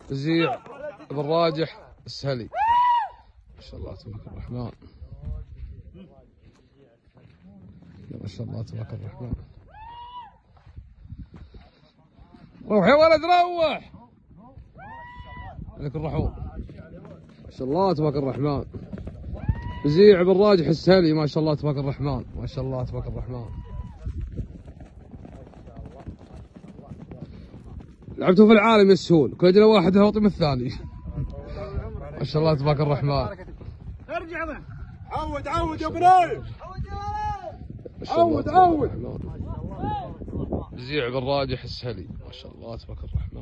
بزيع بن راجح السهلي. ما شاء الله تبارك الرحمن. ما شاء الله تبارك الرحمن. روح يا ولد روح. عليك الرحوم. ما شاء الله تبارك الرحمن. بزيع بن راجح السهلي. ما شاء الله تبارك الرحمن. ما شاء الله تبارك الرحمن. لعبته في العالم يسهون، كل جنا واحد هوطي من الثاني. ما شاء الله تبارك الرحمن. ارجع له. عود عود يا بناي. عود عود. بزيع بن راجح السهلي. ما شاء الله تبارك الرحمن.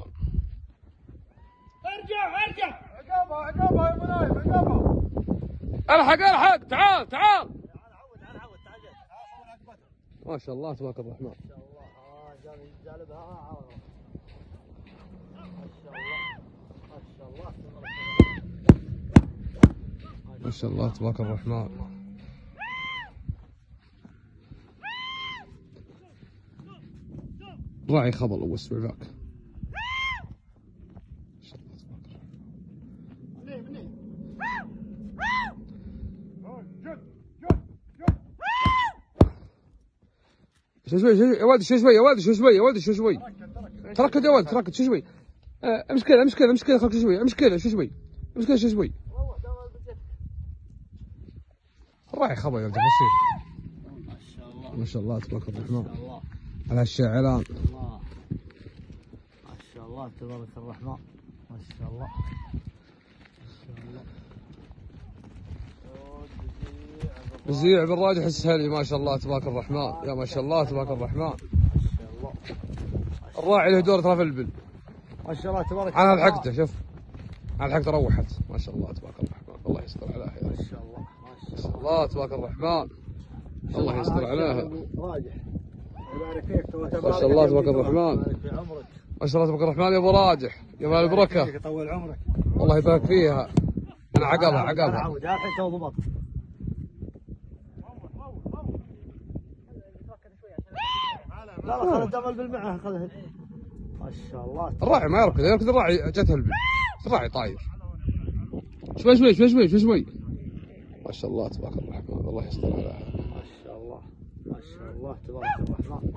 ارجع. عقابها يا بناي عقابها. الحق تعال. تعال ما شاء الله تبارك الرحمن. ما شاء الله تبارك الرحمن. راعي خبل واسمع ذاك. ما شاء الله تبارك الرحمن. شوي يا ولد شوي. تركض يا ولد تركض شوي. امسك كذا خلك شوي. امسك كذا شوي. الراعي خبل يا ولد بسيط. ما شاء الله تبارك الرحمن. على الشاعران. ما شاء الله تبارك الرحمن. ما شاء الله. بزيع بن راجح السهلي. ما شاء الله تبارك الرحمن. يا ما شاء الله تبارك الرحمن. الراعي له دور ترى فلبل. ما شاء الله تبارك على الحقته شوف. على الحقته روحت. ما شاء الله تبارك الرحمن. الله يستر عليها يا رب. ما شاء الله. ما شاء الله تبارك الرحمن. الله يستر عليها. راجح. يبارك فيك. ما شاء الله تبارك الرحمن. ما شاء الله تبارك الرحمن يا ابو راجح. يا مال البركه. يطول عمرك. الله يبارك فيها. انا عقبها. الحين تو ضبط. لا خذ الدمل بالمعه خذها. ما شاء الله. الراعي ما يركض الراعي جته البل. الراعي طاير. شوي. ما شاء الله تبارك الرحمن. الله يستر عليها. ما شاء الله تبارك الرحمن.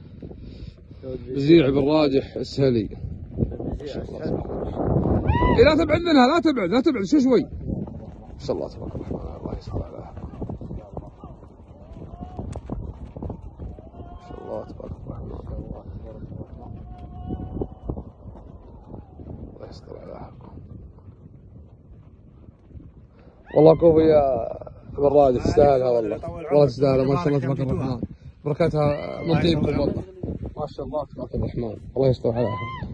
بزيع بن راجح السهلي. ما شاء الله تبارك الرحمن. لا تبعد منها لا تبعد شوي. ما شاء الله تبارك الرحمن. الله يستر عليها. ما شاء الله تبارك الرحمن. الله يستر عليها. والله كوفي يا بن راجح تستاهلها والله تستاهلها. ما شاء الله تبارك الرحمن. بركاتها من طيبكم والله. ما شاء الله تبارك الرحمن. الله يستر عليها.